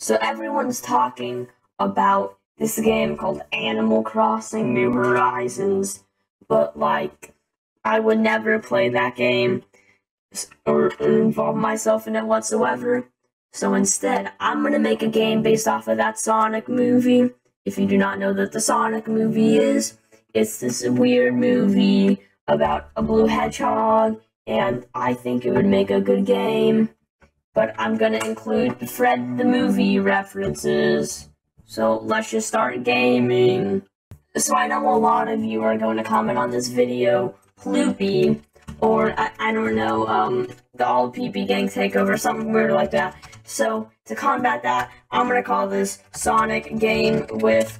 So everyone's talking about this game called Animal Crossing New Horizons, but like, I would never play that game or involve myself in it whatsoever. So instead, I'm gonna make a game based off of that Sonic movie. If you do not know what the Sonic movie is, it's this weird movie about a blue hedgehog, and I think it would make a good game. But I'm gonna include Fred the movie references. So let's just start gaming. So I know a lot of you are going to comment on this video, Ploopy, or I don't know, the All PP Gang Takeover, something weird like that. So to combat that, I'm gonna call this Sonic Game with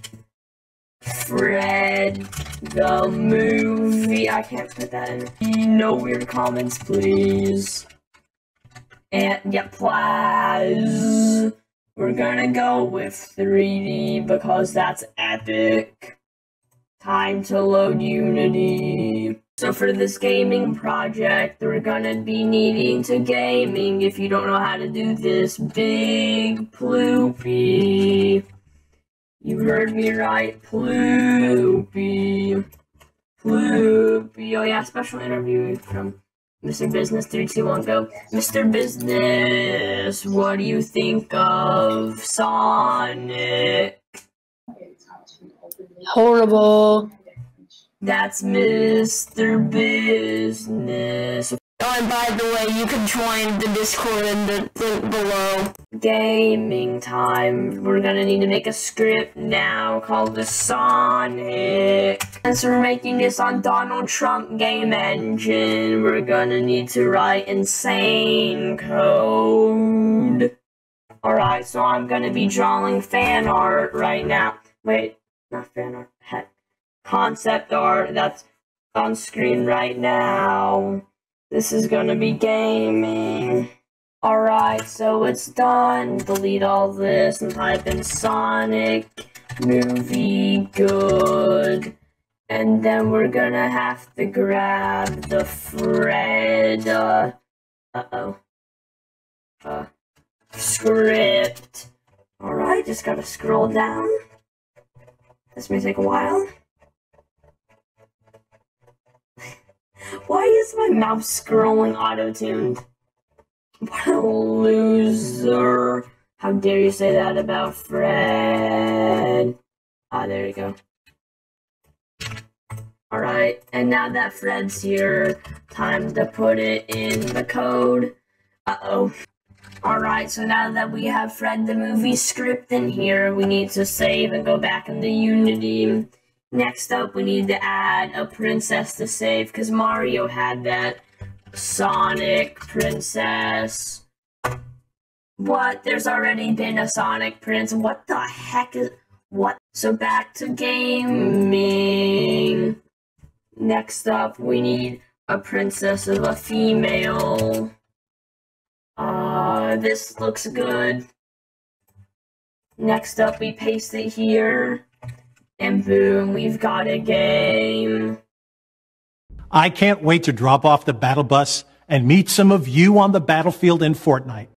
Fred the movie. I can't put that in. No weird comments, please. And yeah, please. We're gonna go with 3D because that's epic. Time to load Unity. So for this gaming project, we're gonna be needing to gaming. If you don't know how to do this, big Ploopy. You heard me right, Ploopy. Ploopy. Oh yeah, special interview from Mr. Business. 3, 2, 1, go. Mr. Business, what do you think of Sonic? Horrible. That's Mr. Business. Oh, and by the way, you can join the Discord in the link below. Gaming time. We're gonna need to make a script now called the Sonic. Since we're making this on Donald Trump game engine, we're gonna need to write insane code. Alright, so I'm gonna be drawing fan art right now. Wait, not fan art. Heck. Concept art that's on screen right now. This is gonna be gaming. Alright, so it's done. Delete all this and type in Sonic movie good. And then we're gonna have to grab the Fred, script. Alright, just gotta scroll down. This may take a while. Why is my mouse scrolling auto-tuned? What a loser. How dare you say that about Fred? Ah, there you go. Alright, and now that Fred's here, time to put it in the code. Uh-oh. Alright, so now that we have Fred the movie script in here, we need to save and go back into Unity. Next up, we need to add a princess to save, because Mario had that Sonic princess. What? There's already been a Sonic prince. What the heck is... What? So back to gaming. Next up, we need a princess of a female. This looks good. Next up, we paste it here. And boom, we've got a game. I can't wait to drop off the battle bus and meet some of you on the battlefield in Fortnite.